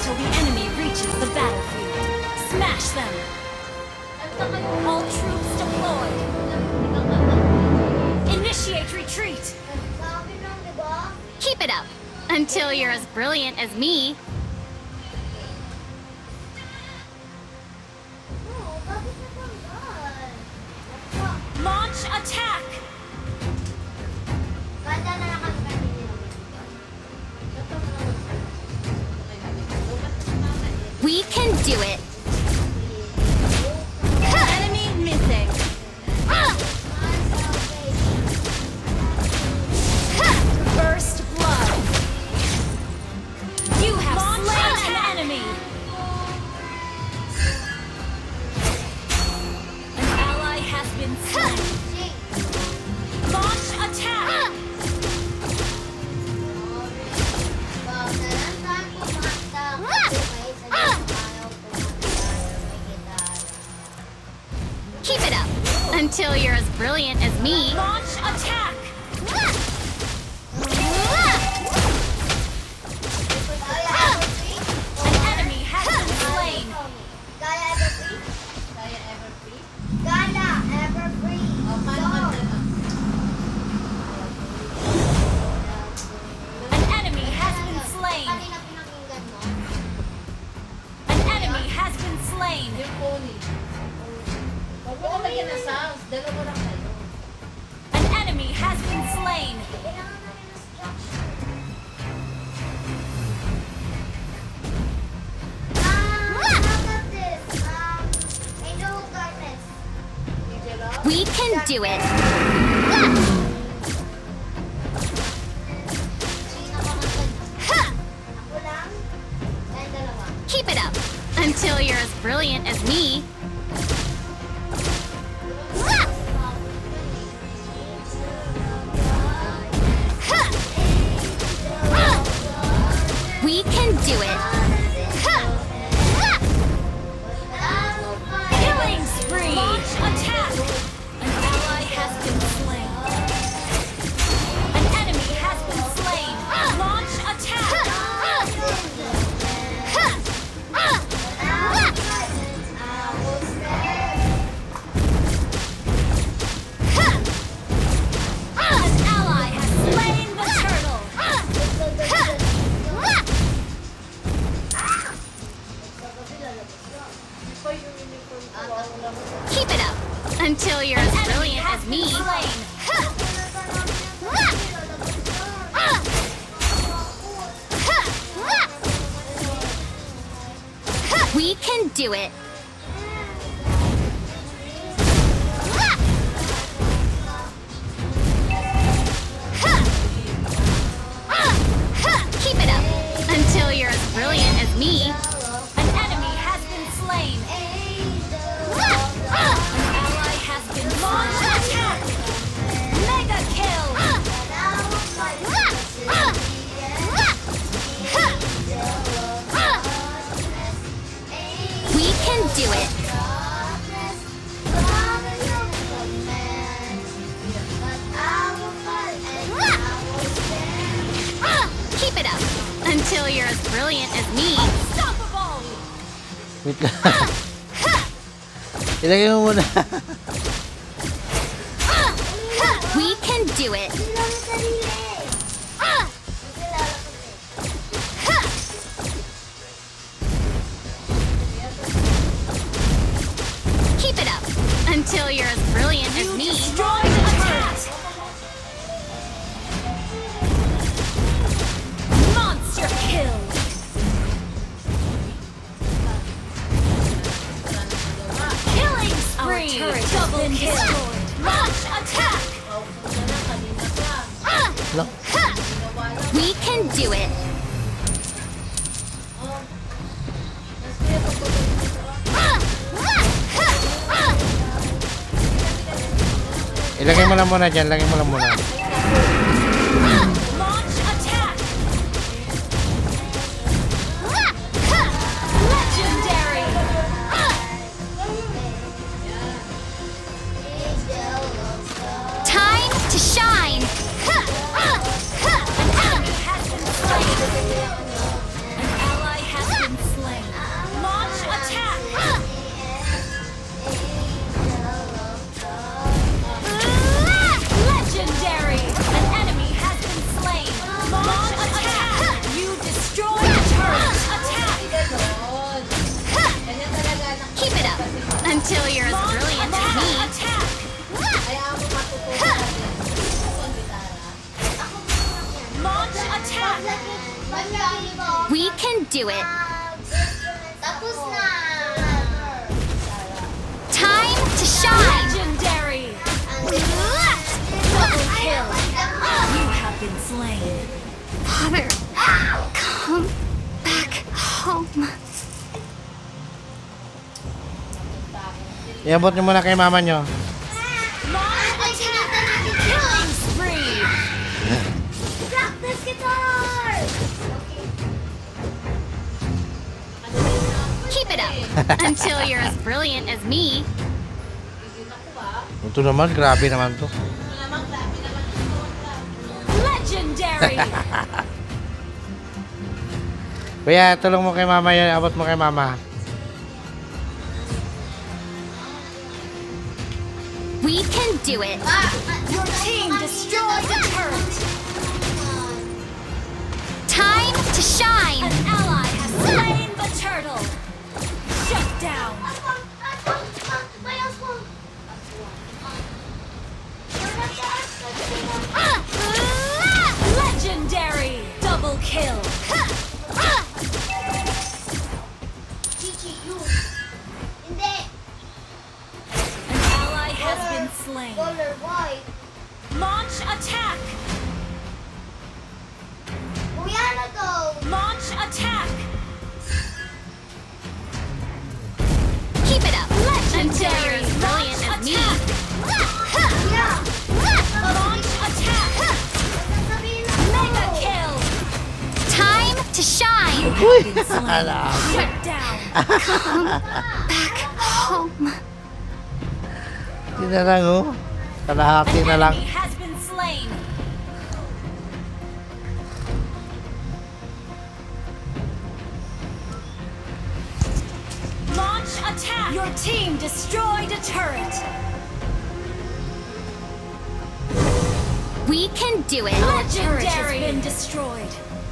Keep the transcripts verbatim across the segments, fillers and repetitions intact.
until the enemy reaches the battlefield. Smash them! All troops deployed! Initiate retreat! Keep it up! Until you're as brilliant as me. Launch attack! We can do it! Enemy missing! First blood! You have slain an enemy! An ally has been slain! Launch attack! Keep it up! Until you're as brilliant as me. Launch attack! An enemy has been slain! An enemy has been slain! An enemy has been slain! An enemy has been slain! We can do it! Keep it up! Until you're as brilliant as me. We can do it! Killing spree! Launch attack! An ally has been slain. An enemy has been slain. Launch attack! An ally has slain the turtle. Keep it up! Until you're as brilliant as me. Slain. We can do it! Keep it up! Until you're as brilliant as me. An enemy has been slain. An ally has been launch attack. Mega kill. We can do it! Keep it up! Until you're as brilliant as me. Unstoppable. Wait lang. Ilagay mo muna. We can do it! Keep it up! Until you're as brilliant as me. Destroy the turret. Monster kill. Killing spree. Double kill. Launch attack. Lang. We can do it! Ilagay mo lang muna dyan. Ilagay mo lang muna. Launch attack. Legendary. Time to shine! An enemy has been slain. An ally has been do it. Tapos na. Time to shine. Legendary. Double Kill. You have been slain. Father, come back home. Iabot nyo muna kay mama nyo. Launch attack. Killing spree. Practice guitar. Keep it up until you're as brilliant as me. Ito naman, grabe naman to. Legendary. Kuya, tulong mo kay mama yan. Abot mo kay mama. We can do it. Your team destroyed the turret. Time to shine. An ally has slain the turtle. Shut down. Legendary. Double kill. Chichi, you. Hindi. An ally has been slain. Color white. Launch attack. Kuya na to. Launch attack. Keep it up until you're Legendary. as brilliant as me. Kuya. Launch attack. Sasabihin na Mega kill. Time to shine. Been slain. Shut down. Back home. Hindi na lang, oh. Kalahati An na lang. enemy has been slain. Launch attack. Your team destroyed a turret. We can do it. Our turret has been destroyed.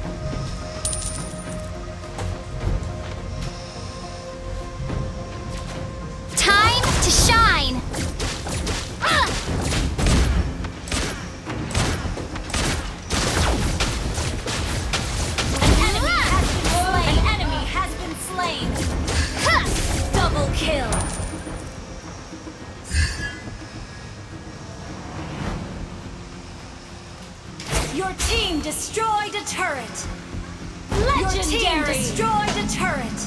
Time to shine. An enemy has been slain. An enemy has been slain. Double kill. Your team destroyed a turret. Legendary. Your team destroyed a turret.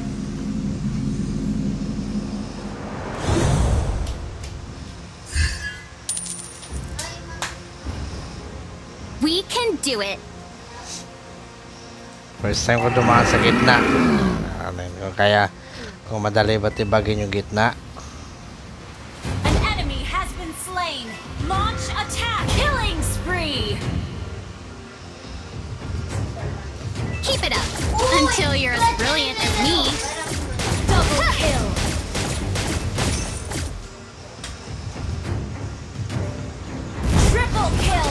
We can do it. First time ko dumaan sa gitna. Ano yun, kung kaya, kung madali ba tibagin yung gitna. An enemy has been slain. Launch attack. Killing spree. Keep it up until you're as brilliant as me. Double kill. Triple kill.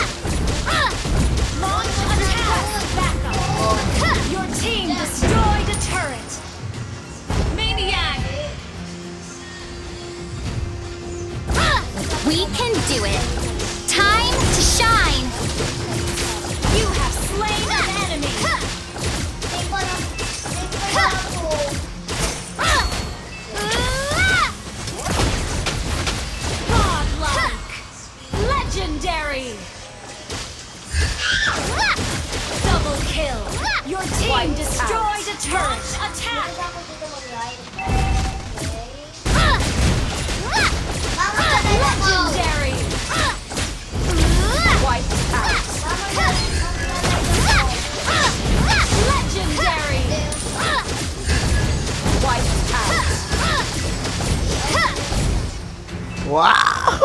Launch attack. Backup. Your team destroyed a turret. Maniac. We can do it. Time to shine. You have slain an enemy. Take ko lang. Take ko lang ako. Godlike. Legendary. Double kill. Your team destroyed a turret. Attack. Tapos ako dito mag-ride. Okay. Mama, tagay ako. Legendary. Wipe out. Mama, tagay ako. Legendary. Wipe out. Wow!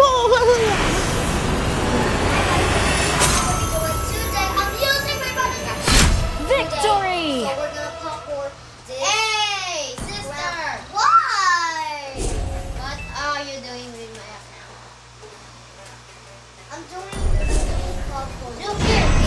I'm using my button. Victory. So we're gonna pop for this. Hey, sister. Why? What are you doing with my account? I'm doing, I'm doing pop for. Look here.